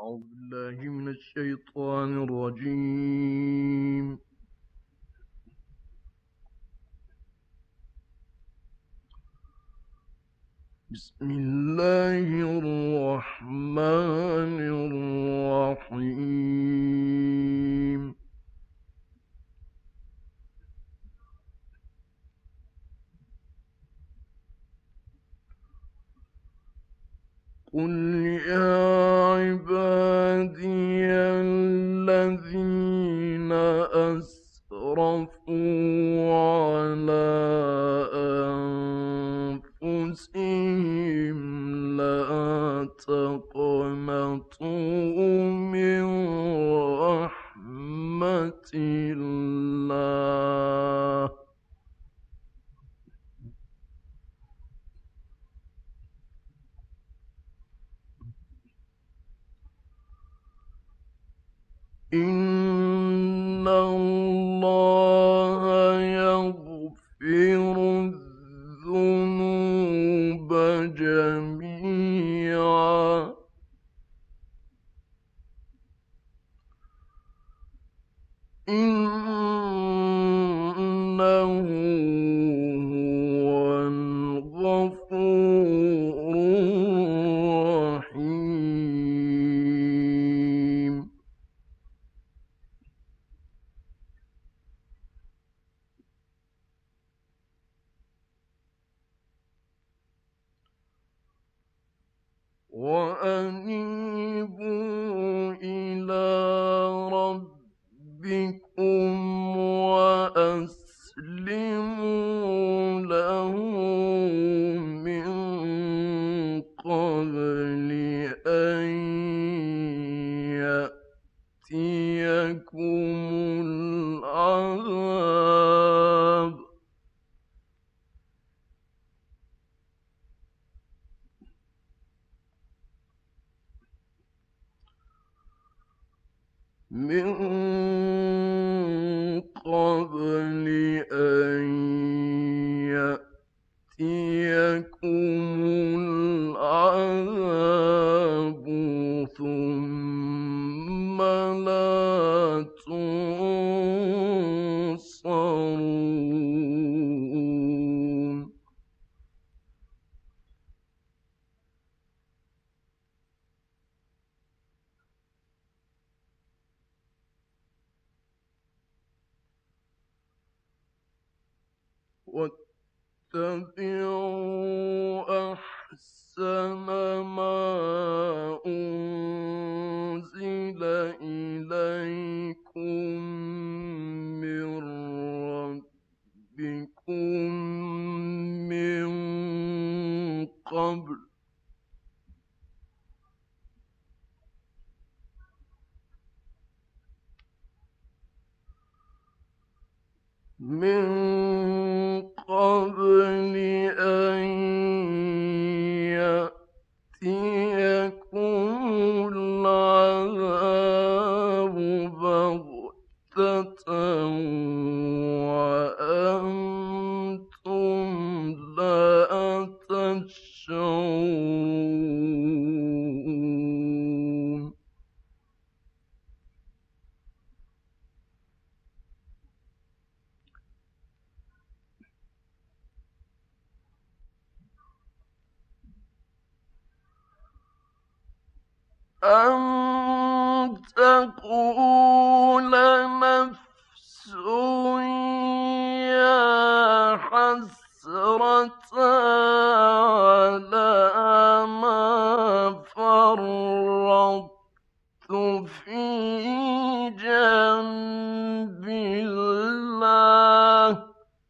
أعوذ بالله من الشيطان الرجيم. بسم الله الرحمن الرحيم. قل يا عبادي الذين أسرفوا على أنفسهم لا تقنطوا من رحمة الله إن الله يغفر الذنوب جميعا إنه هو الغفور الرحيم. وأنيبوا إلى ربكم وأسلموا له من قبل أن يأتيكم العذاب من قبل أن يأتيكم العذاب ثم لا تنصرون. واتبعوا أحسن ما أنزل إليكم من ربكم من قبل أن يأتيكم العذاب بغتة وأنتم لا تشعرون. أن تقول نفس يا حسرة على ما فرطت في جنب الله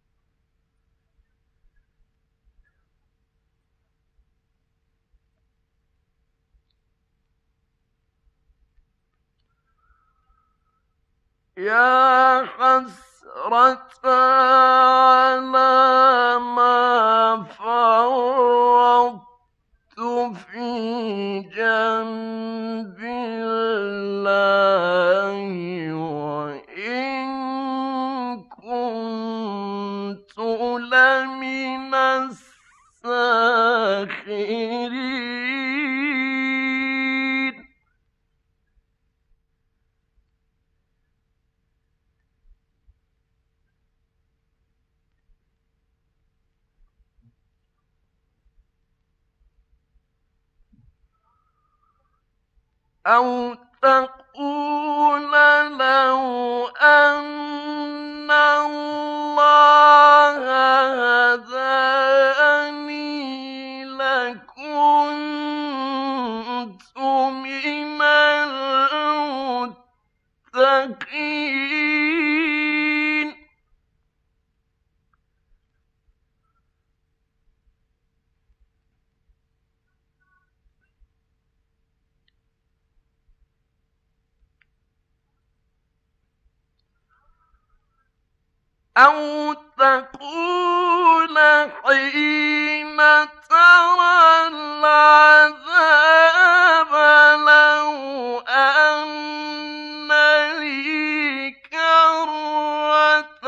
يا حسرة على ما فرطت في جنب الله وإن كنت لمن الساخرين. أو تقول لو أن الله هداني لكنت من المتقين. أو تقول حين ترى العذاب لو أن لي كرة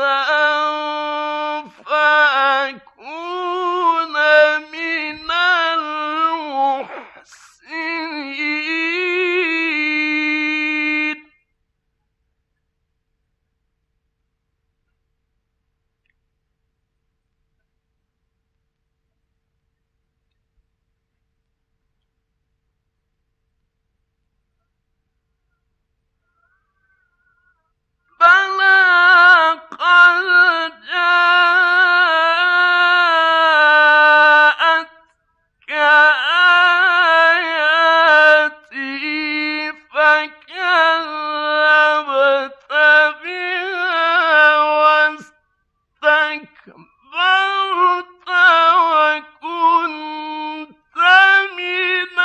فأكون من المحسنين. بلى قد جاءتك آياتي فكذبت بها واستكبرت وكنت من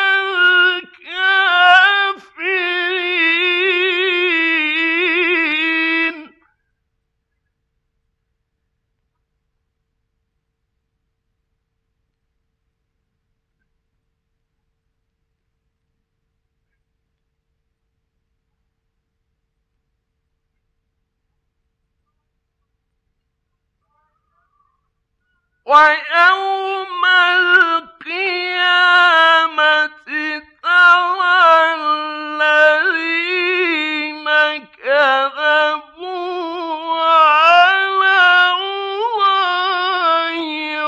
الكافرين. ويوم القيامة ترى الذين كذبوا على الله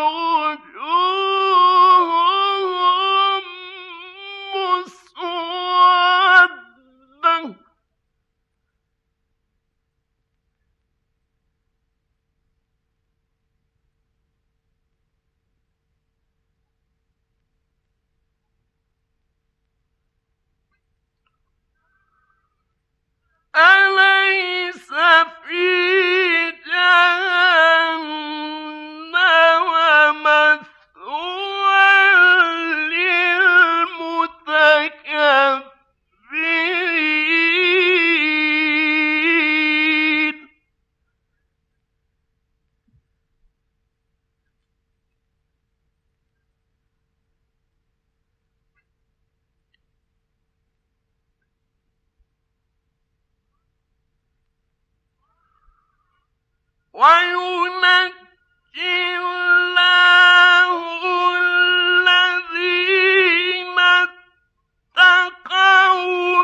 وجوههم مسودة. أليس في جهنم مثوى للمتكبرين. وينجي الله الذين اتقوا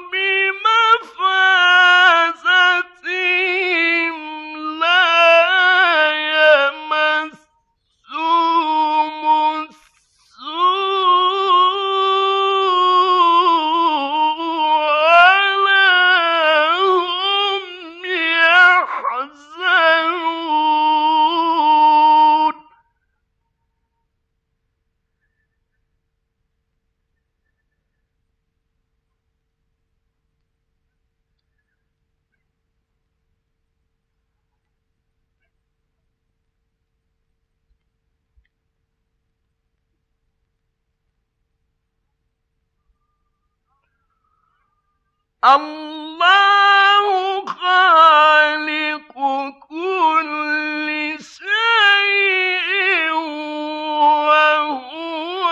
بمفازتهم لا يمسهم السوء ولا هم يحزنون. الله خالق كل شيء وهو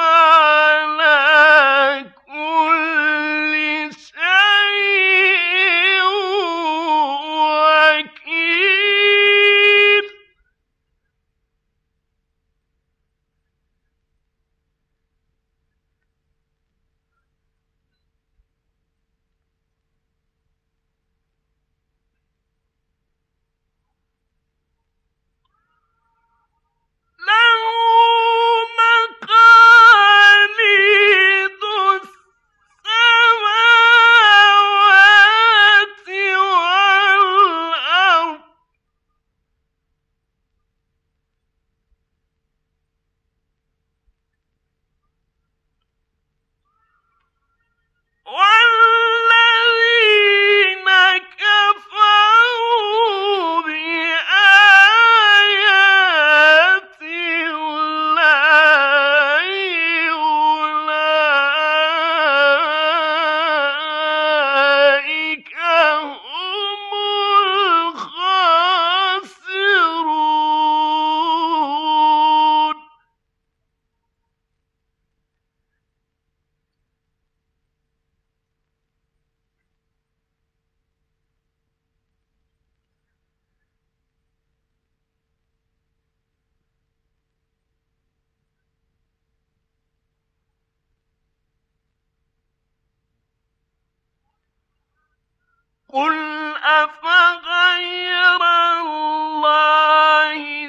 على كل شيء وكيل. قل أفغير الله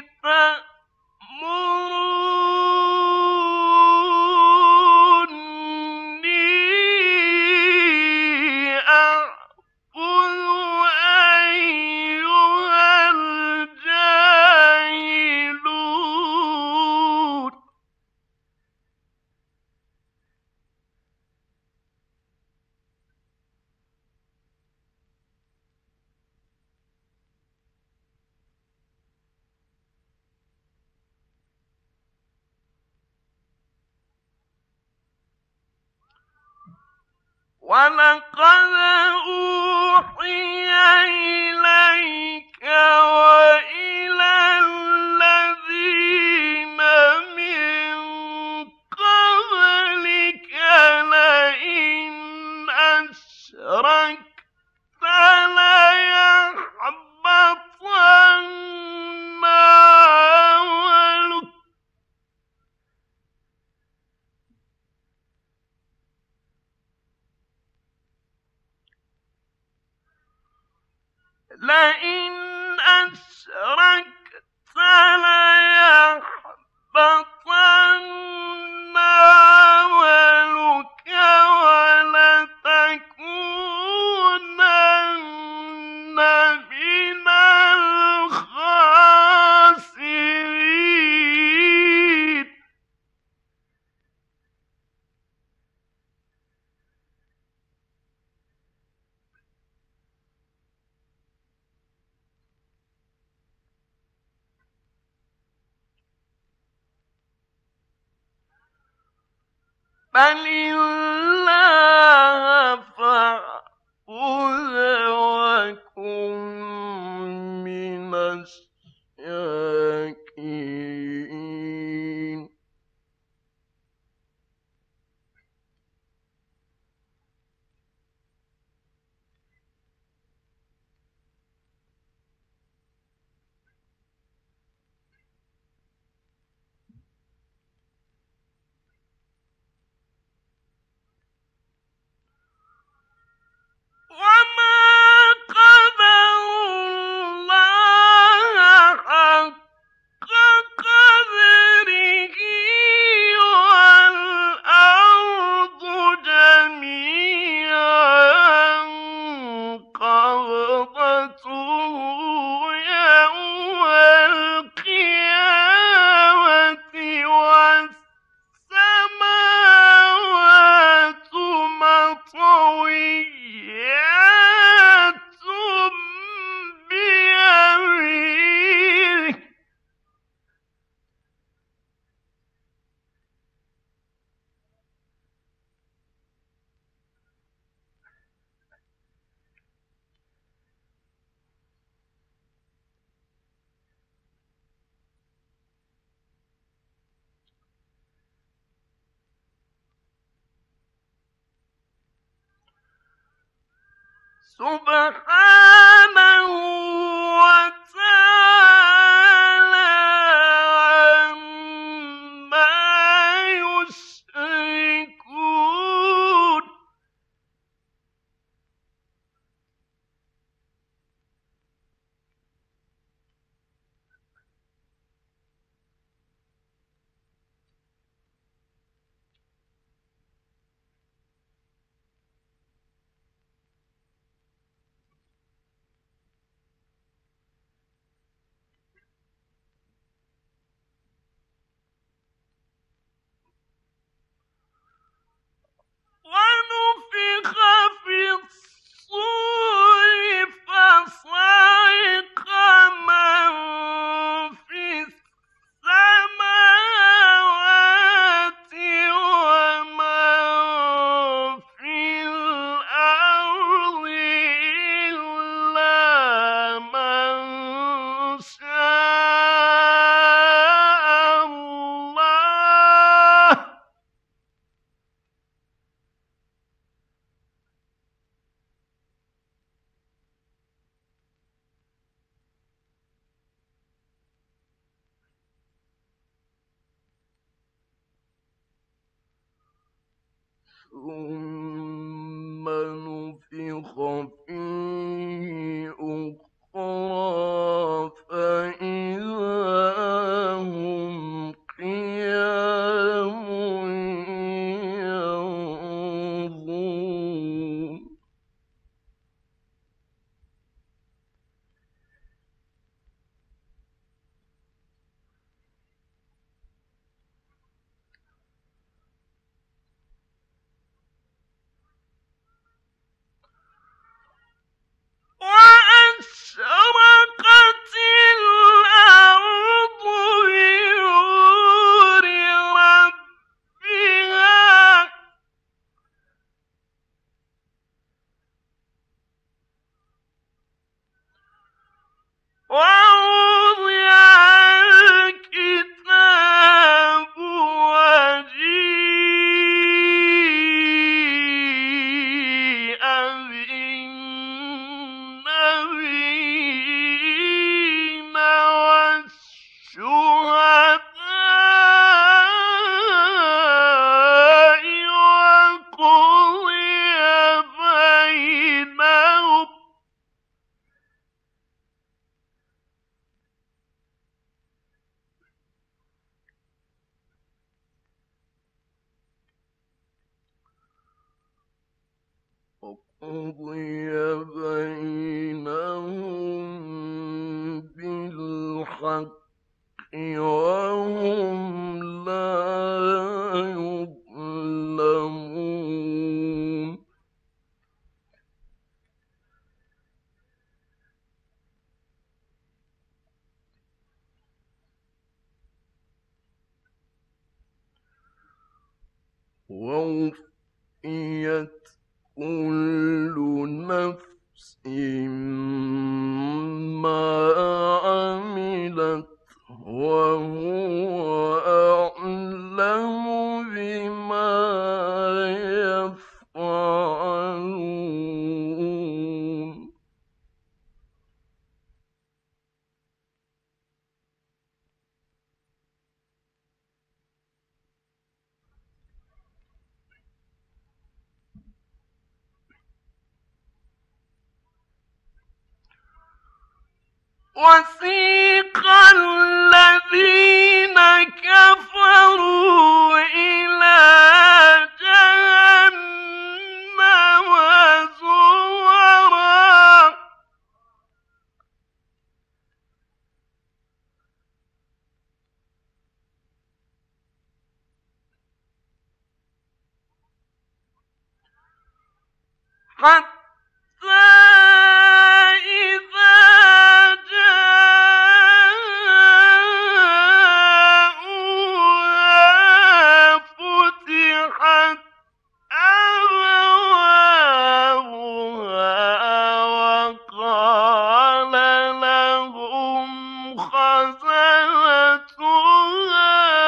تأمروني أعبد أيها الجاهلون ولقد أوحي إليك وإلى الذين من قبلك لئن أشركت ليحبطن عملك لئن أشركت ليحبطن عملك ولتكونن من الخاسرين بل الله فاعبد وكن من الشاكرين وما قدروا الله حق قدره والأرض جميعا قبضته يوم القيامة والسماوات مطويات بيمينه سبحانه وتعالى عما يشركون ونفخ في الصور فصعق من في السماوات ومن في الأرض إلا من شاء الله ثم نفخ فيه وقضي بينهم بالحق وهم لا يظلمون ووفيت كل نفس ما عملت وهو أعلم بما يفعلون وسيق الذين كفروا إلى جهنم زمرا حتى إذا جاءوها فتحت أبوابها وقال لهم خزنتها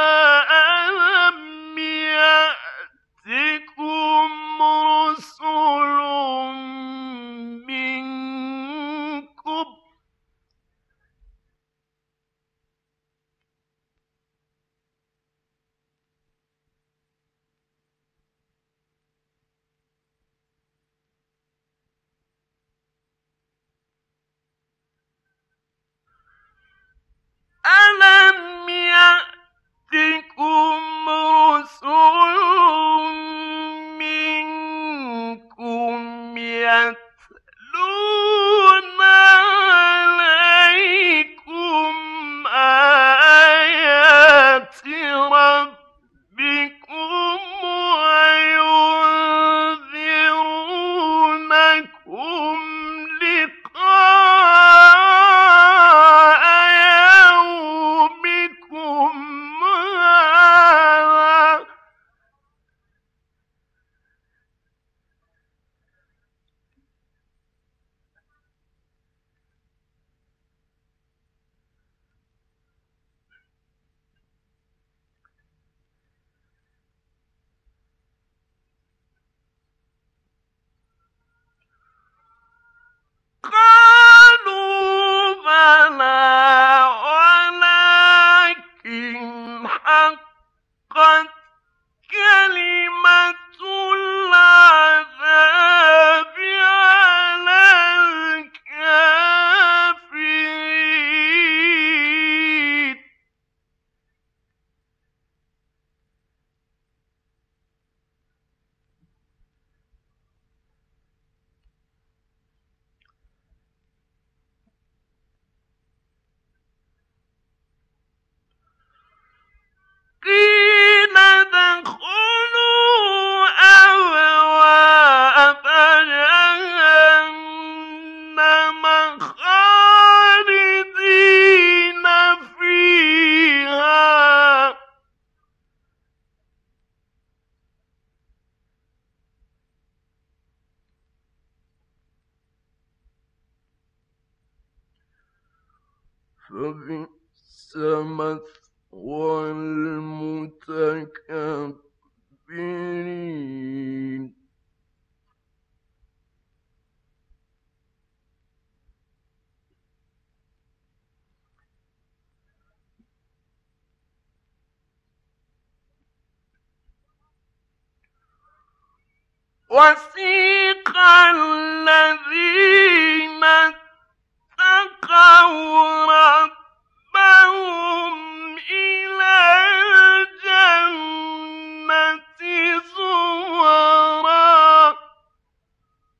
ألم يأتكم رسل منكم ألم يأتكم رسل منكم يتلون عليكم آيات ربكم وينذرونكم لقاء يومكم هذا قالوا بلى ولكن حقت كلمة العذاب على الكافرين قيل ادخلوا أبواب جهنم خالدين فيها فبئس مثوى المتكبرين وسيق الذين اتقوا ربهم إلى الجنة زمرا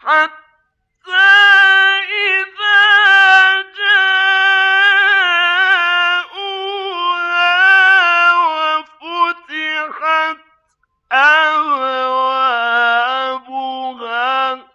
حتى إذا جاءوها وفتحت أبوابها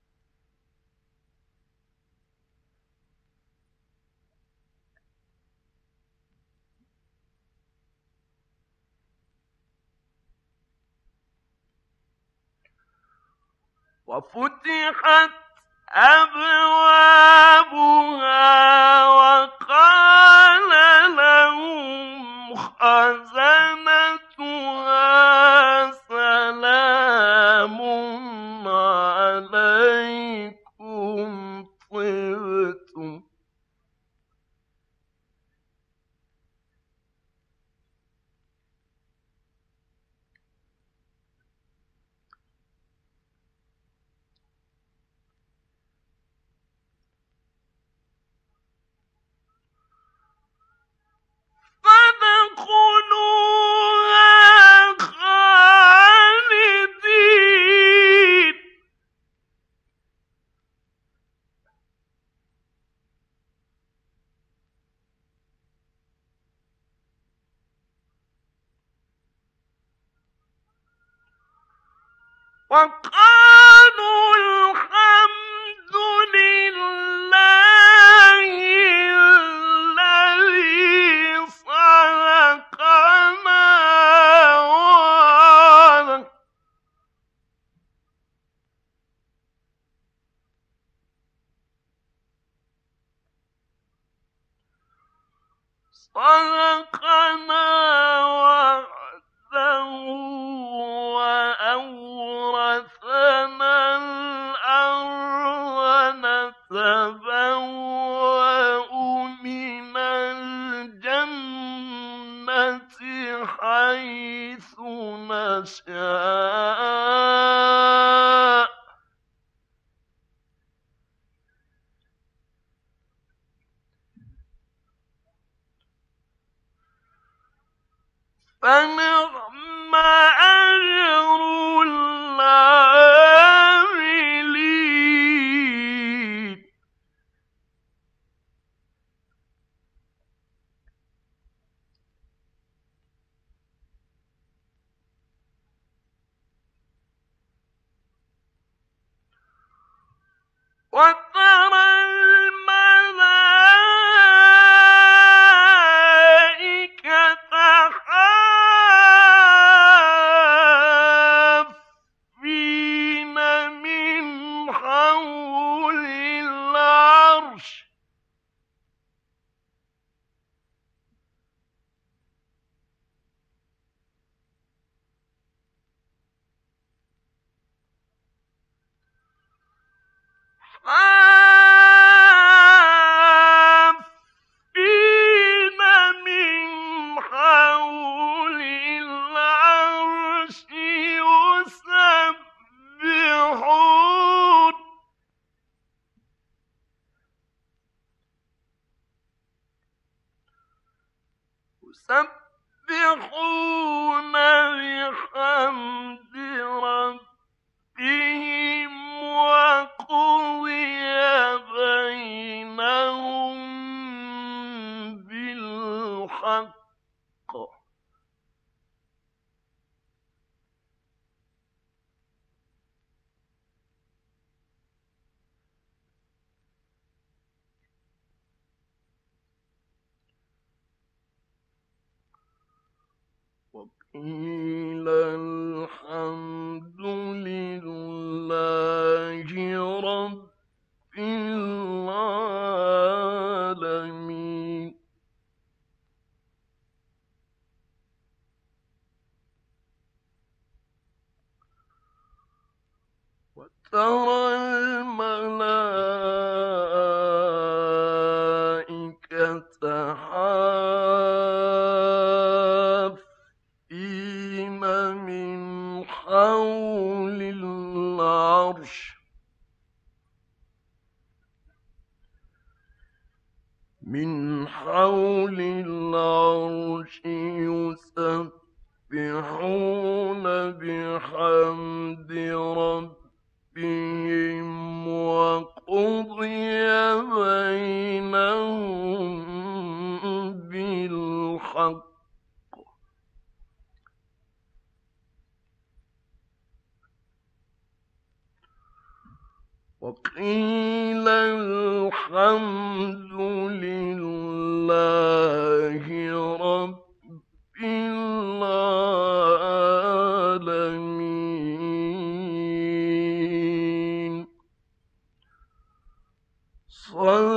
وقال لهم خزنتها سلام عليكم طبتم. فادخلوها خالدين. وقالوا الحمد لله الذي صدقنا وعده وأورثنا الأرض نتبوأ من الجنة حيث نشاء فنعم أجر العاملين. وترى الملائكة حافين من حول العرش حافين من حول العرش يسبحون بحمد ربهم وقضي بينهم بالحق وقيل الحمد لله رب العالمين. وترى الملائكة حافين من حول العرش يسبحون بحمد ربهم بينهم بالحق وقيل الحمد لله رب العالمين. صدق